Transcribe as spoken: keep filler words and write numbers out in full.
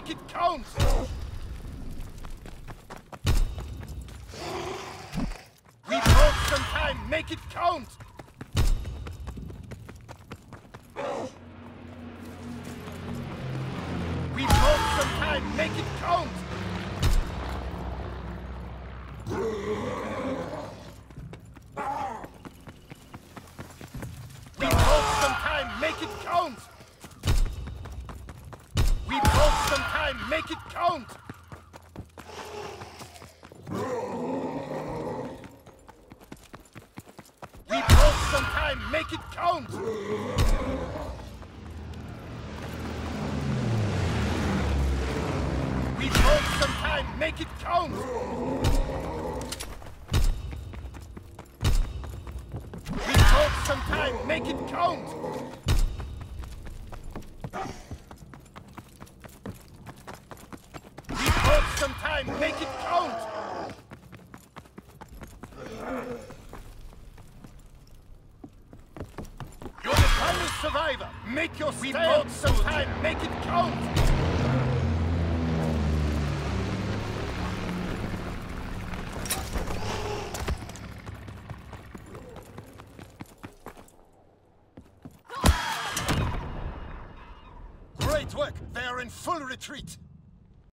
make it count! We broke some time, make it count! We broke some time, make it count! We broke some time, make it count! We broke some time, make it count! We broke some time, make it count! We broke some time, make it count! We broke some time, make it count! We broke some time, make it count! You're the finest survivor! Make your stand! We broke some time, make it count! Great work! They are in full retreat!